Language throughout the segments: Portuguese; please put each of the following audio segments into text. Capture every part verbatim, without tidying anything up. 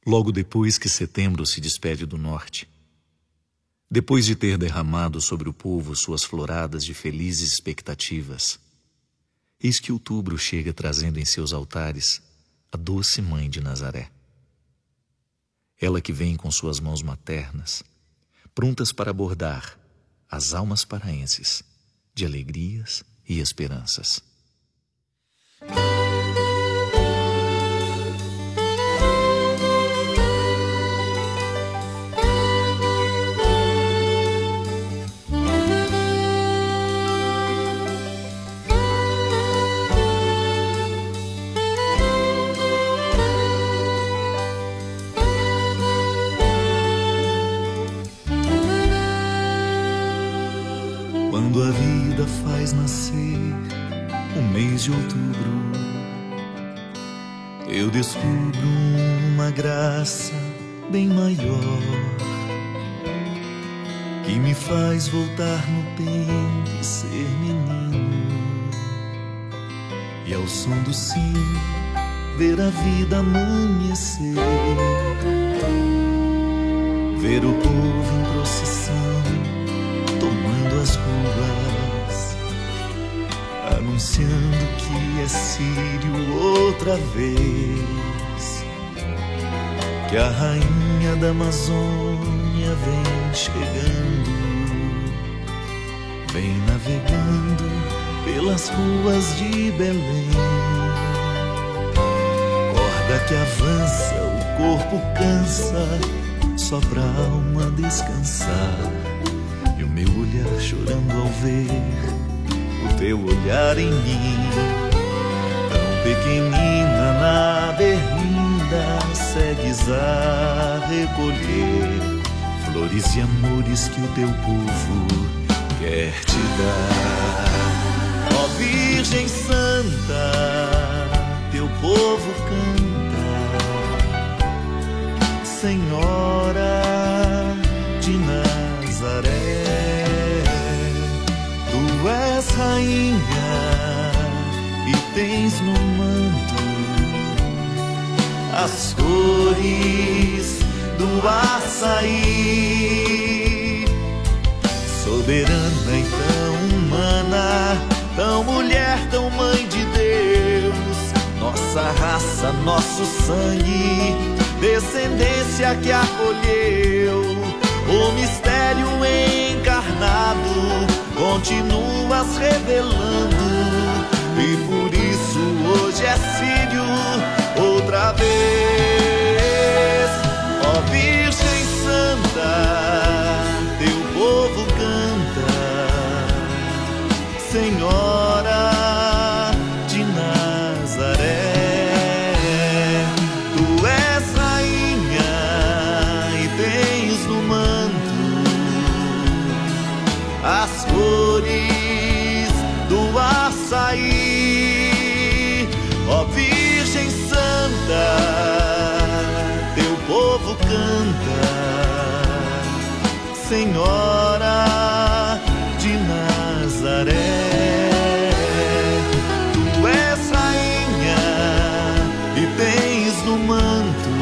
logo depois que setembro se despede do norte. Depois de ter derramado sobre o povo suas floradas de felizes expectativas, eis que outubro chega trazendo em seus altares a doce mãe de Nazaré. Ela que vem com suas mãos maternas, prontas para bordar as almas paraenses de alegrias e esperanças. Quando a vida faz nascer o mês de outubro, eu descubro uma graça bem maior, que me faz voltar no tempo e ser menino, e ao som do sino ver a vida amanhecer, ver o povo em procissão tomando as ruas, anunciando que é Sírio outra vez, que a rainha da Amazônia vem chegando, vem navegando pelas ruas de Belém. Corda que avança, o corpo cansa, só pra alma descansar. E o meu olhar chorando ao ver o teu olhar em mim, tão pequenina na berlinda, segues a recolher flores e amores que o teu povo quer te dar. Ó Virgem Santa, teu povo canta, Senhora de Nazaré. Tu és rainha e tens no manto as cores do açaí, soberana e tão humana, tão mulher, tão mãe de Deus, nossa raça, nosso sangue, descendência que acolheu o mistério encarnado, continuas revelando, e por isso hoje é Sírio outra vez. Ó Virgem Santa, teu povo canta, Senhora de Nazaré. Tu és rainha e tens no manto as cores do açaí. Ó Virgem Santa, teu povo canta, Senhora de Nazaré. Tu és rainha e tens no manto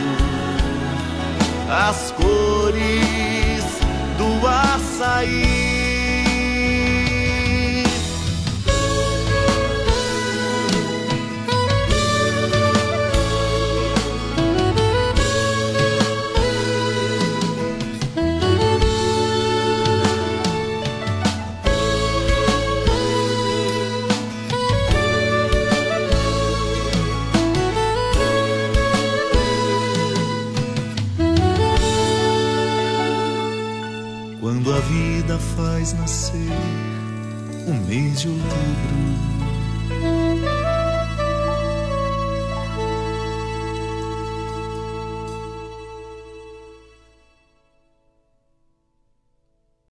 as cores do açaí. Quando a vida faz nascer o mês de outubro,